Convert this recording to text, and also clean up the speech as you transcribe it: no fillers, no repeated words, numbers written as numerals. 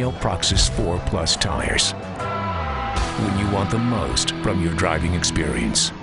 Cameo Proxis 4 Plus tires. When you want the most from your driving experience.